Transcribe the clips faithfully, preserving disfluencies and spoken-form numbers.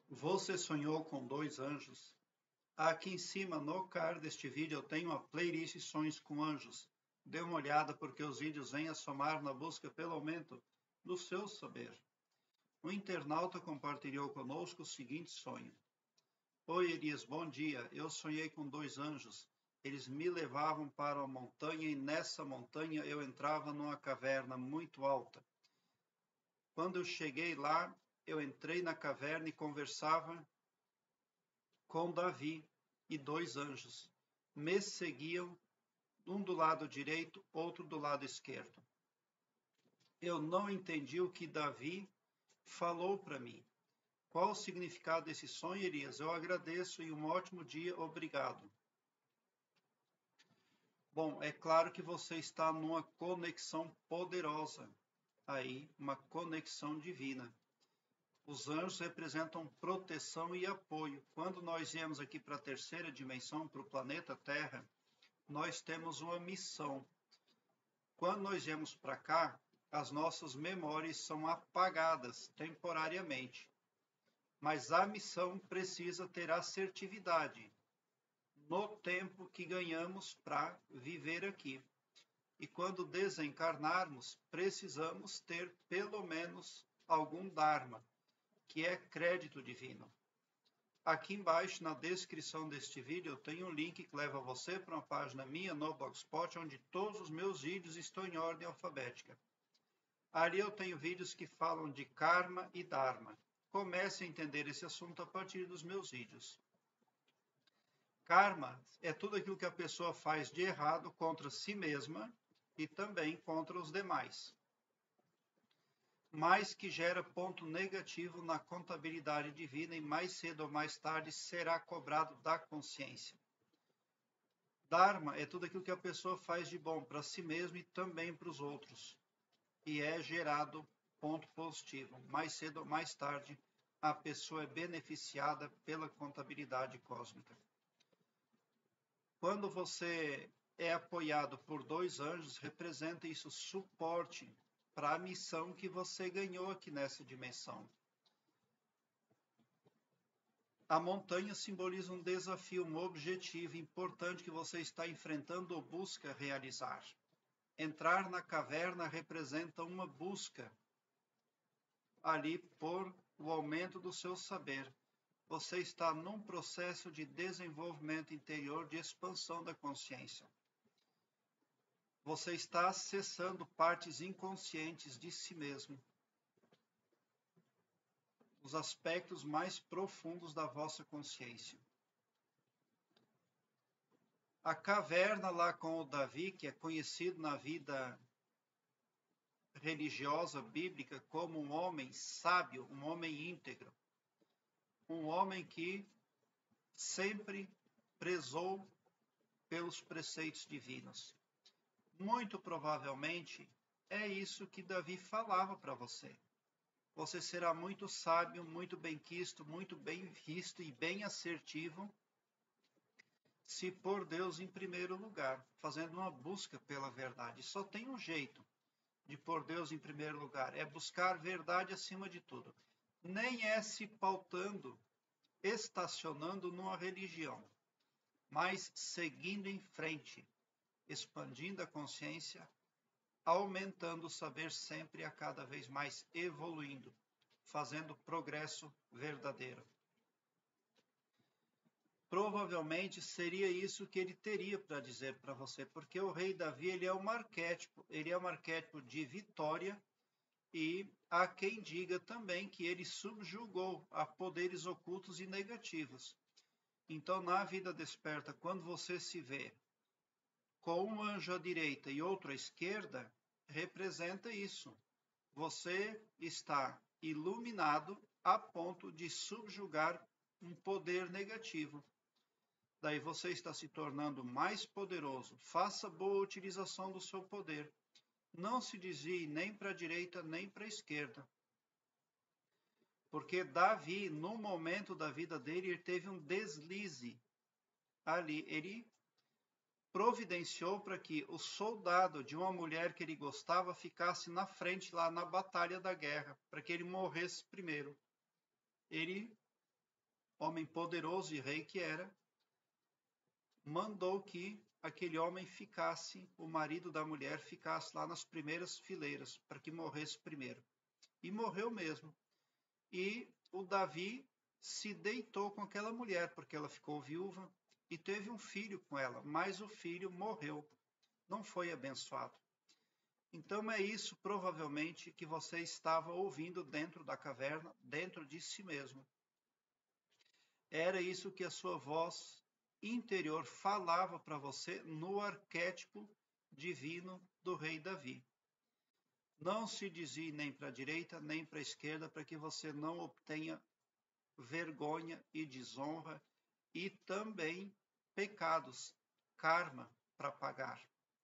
Você sonhou com dois anjos? Aqui em cima, no card deste vídeo, eu tenho uma playlist Sonhos com Anjos. Dê uma olhada porque os vídeos vêm a somar na busca pelo aumento do seu saber. Um internauta compartilhou conosco o seguinte sonho. Oi, Elias, bom dia. Eu sonhei com dois anjos. Eles me levavam para uma montanha e nessa montanha eu entrava numa caverna muito alta. Quando eu cheguei lá, eu entrei na caverna e conversava com Davi e dois anjos. Me seguiam, um do lado direito, outro do lado esquerdo. Eu não entendi o que Davi falou para mim. Qual o significado desse sonho, Elias? Eu agradeço e um ótimo dia, obrigado. Bom, é claro que você está numa conexão poderosa, aí, uma conexão divina. Os anjos representam proteção e apoio. Quando nós viemos aqui para a terceira dimensão, para o planeta Terra, nós temos uma missão. Quando nós viemos para cá, as nossas memórias são apagadas temporariamente. Mas a missão precisa ter assertividade no tempo que ganhamos para viver aqui. E quando desencarnarmos, precisamos ter pelo menos algum Dharma, que é crédito divino. Aqui embaixo, na descrição deste vídeo, eu tenho um link que leva você para uma página minha no Blogspot, onde todos os meus vídeos estão em ordem alfabética. Ali eu tenho vídeos que falam de Karma e Dharma. Comece a entender esse assunto a partir dos meus vídeos. Karma é tudo aquilo que a pessoa faz de errado contra si mesma e também contra os demais, mas que gera ponto negativo na contabilidade divina e mais cedo ou mais tarde será cobrado da consciência. Dharma é tudo aquilo que a pessoa faz de bom para si mesma e também para os outros, e é gerado ponto positivo. Mais cedo ou mais tarde, a pessoa é beneficiada pela contabilidade cósmica. Quando você é apoiado por dois anjos, representa isso suporte para a missão que você ganhou aqui nessa dimensão. A montanha simboliza um desafio, um objetivo importante que você está enfrentando ou busca realizar. Entrar na caverna representa uma busca ali por o aumento do seu saber. Você está num processo de desenvolvimento interior, de expansão da consciência. Você está acessando partes inconscientes de si mesmo, os aspectos mais profundos da vossa consciência. A caverna lá com o Davi, que é conhecido na vida religiosa bíblica como um homem sábio, um homem íntegro, um homem que sempre prezou pelos preceitos divinos. Muito provavelmente é isso que Davi falava para você. Você será muito sábio, muito bem-quisto, muito bem visto e bem assertivo se pôr Deus em primeiro lugar, fazendo uma busca pela verdade. Só tem um jeito de pôr Deus em primeiro lugar, é buscar verdade acima de tudo. Nem é se pautando, estacionando numa religião, mas seguindo em frente, expandindo a consciência, aumentando o saber sempre a cada vez mais, evoluindo, fazendo progresso verdadeiro. Provavelmente seria isso que ele teria para dizer para você, porque o rei Davi ele é um arquétipo, ele é um arquétipo de vitória e há quem diga também que ele subjugou a poderes ocultos e negativos. Então, na vida desperta, quando você se vê com um anjo à direita e outro à esquerda, representa isso. Você está iluminado a ponto de subjugar um poder negativo. Daí você está se tornando mais poderoso. Faça boa utilização do seu poder. Não se desvie nem para a direita nem para a esquerda. Porque Davi, no momento da vida dele, ele teve um deslize ali. Ele providenciou para que o soldado de uma mulher que ele gostava ficasse na frente lá na batalha da guerra, para que ele morresse primeiro. Ele homem poderoso e rei que era, mandou que aquele homem ficasse, o marido da mulher ficasse lá nas primeiras fileiras, para que morresse primeiro. E morreu mesmo. E o Davi se deitou com aquela mulher, porque ela ficou viúva, e teve um filho com ela, mas o filho morreu, não foi abençoado. Então é isso, provavelmente, que você estava ouvindo dentro da caverna, dentro de si mesmo. Era isso que a sua voz interior falava para você no arquétipo divino do rei Davi. Não se desvie nem para a direita, nem para a esquerda, para que você não obtenha vergonha e desonra e também pecados, karma para pagar.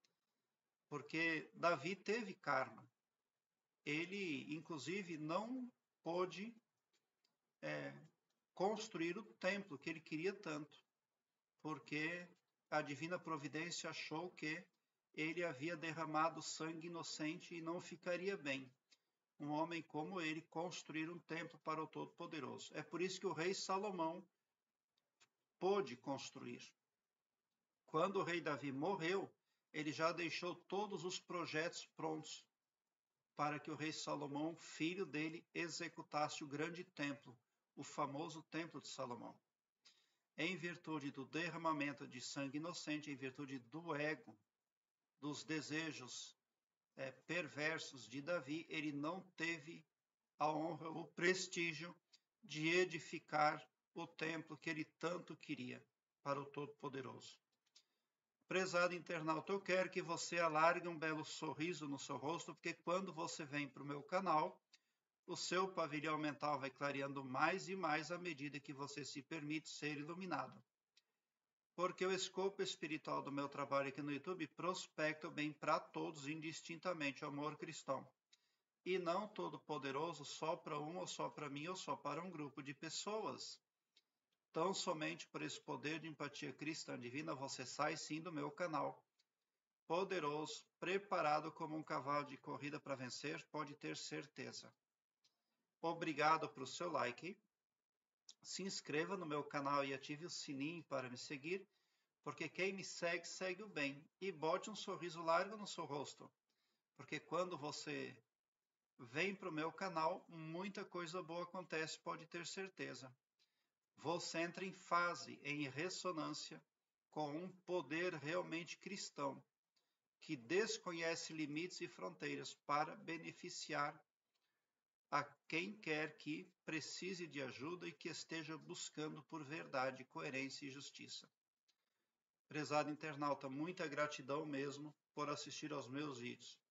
Porque Davi teve karma. Ele, inclusive, não pôde é, construir o templo que ele queria tanto, porque a divina providência achou que ele havia derramado sangue inocente e não ficaria bem um homem como ele construir um templo para o Todo-Poderoso. É por isso que o rei Salomão pôde construir. Quando o rei Davi morreu, ele já deixou todos os projetos prontos para que o rei Salomão, filho dele, executasse o grande templo, o famoso Templo de Salomão. Em virtude do derramamento de sangue inocente, em virtude do ego, dos desejos é, perversos de Davi, ele não teve a honra, o prestígio de edificar o templo que ele tanto queria para o Todo-Poderoso. Prezado internauta, eu quero que você alargue um belo sorriso no seu rosto, porque quando você vem para o meu canal, o seu pavilhão mental vai clareando mais e mais à medida que você se permite ser iluminado. Porque o escopo espiritual do meu trabalho aqui no YouTube prospecta o bem para todos, indistintamente, o amor cristão. E não todo-poderoso só para um, ou só para mim, ou só para um grupo de pessoas. Tão somente por esse poder de empatia cristã divina, você sai sim do meu canal. Poderoso, preparado como um cavalo de corrida para vencer, pode ter certeza. Obrigado por seu like. Se inscreva no meu canal e ative o sininho para me seguir, porque quem me segue, segue o bem. E bote um sorriso largo no seu rosto, porque quando você vem para o meu canal, muita coisa boa acontece, pode ter certeza. Você entra em fase, em ressonância, com um poder realmente cristão, que desconhece limites e fronteiras para beneficiar a quem quer que precise de ajuda e que esteja buscando por verdade, coerência e justiça. Prezado internauta, muita gratidão mesmo por assistir aos meus vídeos.